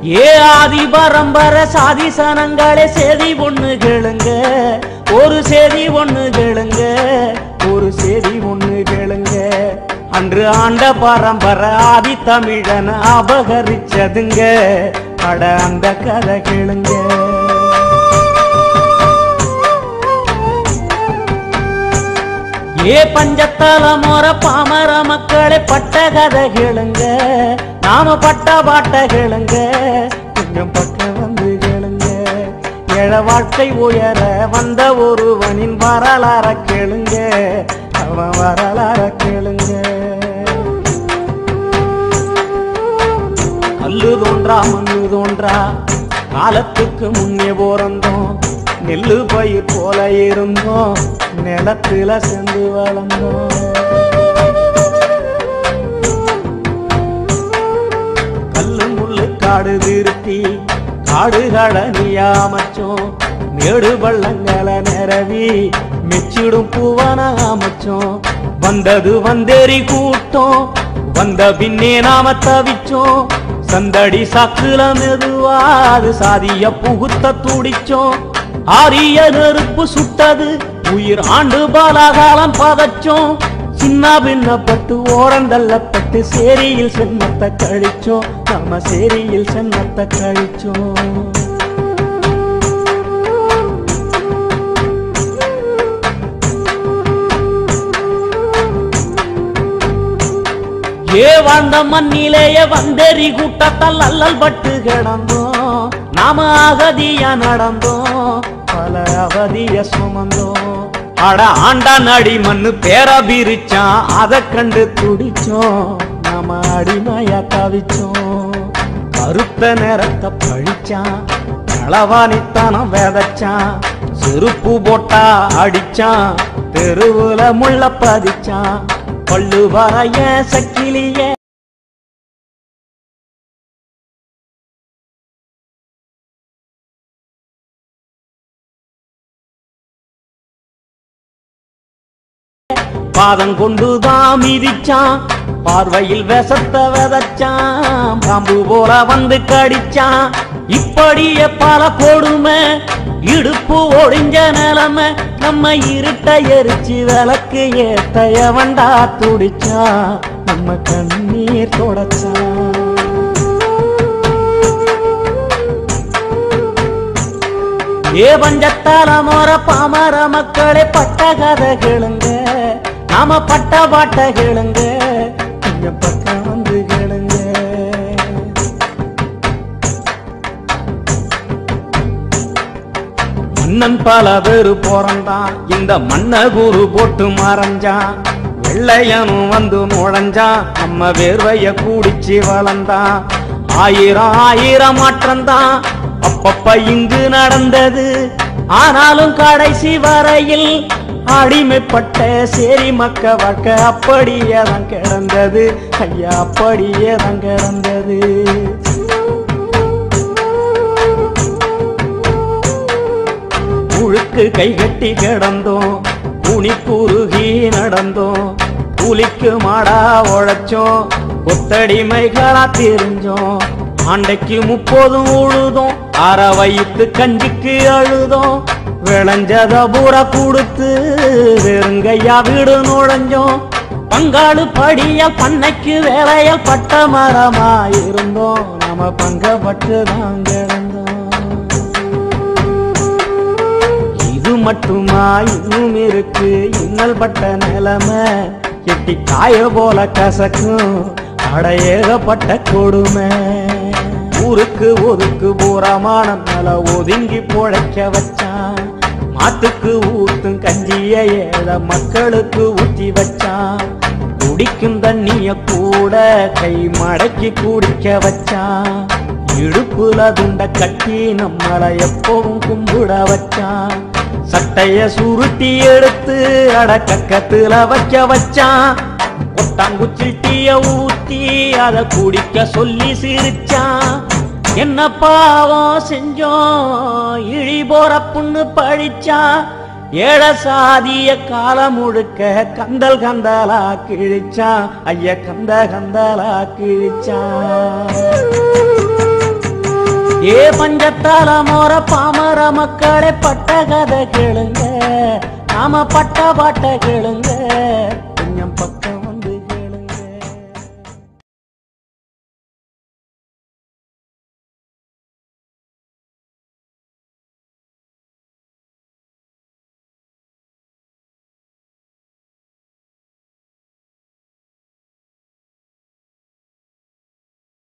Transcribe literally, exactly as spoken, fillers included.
ஏ ஆதி பரம்பர சாதி சனங்களே செய்தி ஒண்ணு கேளுங்க, ஒரு செய்தி ஒண்ணு கேளுங்க, ஒரு செய்தி ஒண்ணு கேளுங்க. அன்று ஆண்ட பரம்பரை ஆதி தமிழன் அபகரிச்சதுங்க, அட அந்த கதை கேளுங்க. ஏ பஞ்சத்தல மோர பாமர மக்களே பட்ட கதை கேளுங்க, நாம பட்ட பாட்ட கேளுங்க, கொஞ்சம் பக்க வந்து கேளுங்க. ஏழ வாழ்க்கை உயர வந்த ஒருவனின் வரலாற கேளுங்க, அவன் வரலாற கேளுங்க. கல்லு தோன்றா மண்ணு தோன்றா காலத்துக்கு முன்னே போறந்தோம், நெல்லு பயிர் போல இருந்தோம், நிலத்துல சென்று வளர்ந்தோம். கல்லு முள்ளு காடு திருத்தி காடுகளை நீயாமச்சோம், மேடு பள்ளங்களை நிறவி மெச்சிடும் பூவன அமைச்சோம். வந்தது வந்தேறி கூட்டம், வந்த பின்னே நாம தவிச்சோம். சந்தடி சாக்குல மெதுவாது சாதிய புகுத்த துடிச்சோம். ஆரிய நெருப்பு சுட்டது உயிர் ஆண்டு பாலாகாலம் பதச்சோம். சின்ன பின்னப்பட்டு ஓரந்தள்ளப்பட்டு சேரியில் சென்னத்தை கழிச்சோம், நம்ம சேரியில் சென்னத்தை கழிச்சோம். ஏ வாழ்ந்த மண்ணிலேயே வந்தேறி கூட்டத்தால் அல்லல் பட்டு கிடந்தோம், நாம அகதியா நடந்தோம், பல அவதிய சுமந்தோம். அட ஆண்டா நடி மண்ணு பேரா பிரிச்சான், அதை கண்டு துடிச்சோம், நாம அடிமையா தவிச்சோம். கருத்த நேரத்தை பழிச்சான், களவாணித்தனம் வேதச்சான், செருப்பு போட்டா அடிச்சான், தெருவுல முள்ள பதிச்சான். பள்ளு வரைய சக்கிலியே பாதம் கொண்டுதான் மிதிச்சான், பார்வையில் விஷத்தை விதைச்சான், பாம்பு போல வந்து கடிச்சான். இப்படியே பல கொடுமை இடுப்பு ஒடிஞ்ச நிலைமை, நம்ம இருட்ட எரிச்சு விளக்கு ஏத்தைய வண்டா துடிச்சான், நம்ம கண்ணீர் தொடச்சான். ஏ பஞ்சத்தால மோர பாமர மக்களே பட்ட கதை கேளுங்க, நாம பட்ட பாட்ட கேளுங்க, கொஞ்சம் பக்கம் வந்து கேளுங்க. மன்னன் பல பேரு போறந்தான், இந்த மன்ன குரு போட்டு மறைஞ்சான். வெள்ளையனும் வந்து நுழைஞ்சான், நம்ம வேர்வைய கூடிச்சு வளர்ந்தான். ஆயிரம் ஆயிரம் மாற்றம்தான் அப்பப்ப இங்கு நடந்தது, ஆனாலும் கடைசி வரையில் அடிமைப்பட்ட சேரி மக்க வாழ்க்கை அப்படியே தான் கிடந்தது, ஐயா அப்படியே தான் கிடந்தது. புழுக்கு கைகட்டி கிடந்தோம், புனி குறுகி நடந்தோம், புலிக்கு மாடா உழைச்சோம், கொத்தடிமைகளா தெரிஞ்சோம். ஆண்டைக்கு முப்பதும் உழுதோம், அற வயிற்று கஞ்சிக்கு அழுதோம். விளைஞ்சத பூரா கொடுத்து வெறுங்கையா வீடு நுழைஞ்சோம். பங்காளு படியால் பண்ணைக்கு வேலையால் பட்ட மரமாயிருந்தோம், நாம பங்கப்பட்டு தான் கிடந்தோம். இது மட்டுமா இன்னும் இருக்கு இன்னல் பட்ட நிலைமை, எட்டி காய போல கசக்கும் அடையேகப்பட்ட கொடுமை. ஊருக்கு ஒதுக்கு பூரமான மேல ஒதுங்கி பொழைக்க வச்சான், மாட்டுக்கு ஊத்தும் கஞ்சிய ஏழ மக்களுக்கு ஊற்றி வச்சான். குடிக்கும் தண்ணிய கூட கை மடக்கி குடிக்க வச்சான். இடுப்புல துண்ட கட்டி நம்மளை எப்பவும் கும்பிட வச்சான். சட்டைய சுருட்டி எடுத்து அடக்கத்துல வைக்க வச்சான். கொட்டாங்குச்சிட்டிய ஊத்தி அத குடிக்க சொல்லி சிரிச்சான். என்ன பாவம் செஞ்சோம் இழி போற புண்ணு பழிச்சான். ஏழ சாதிய காலம் முழுக்க கந்தல் கந்தலா கிழிச்சான். ஐய கந்த கந்தலா கிழிச்சான். ஏ பஞ்சத்தால மோர பாமர மக்களே பட்ட கதை கேளுங்க, நாம பட்ட பாட்ட கேளுங்க.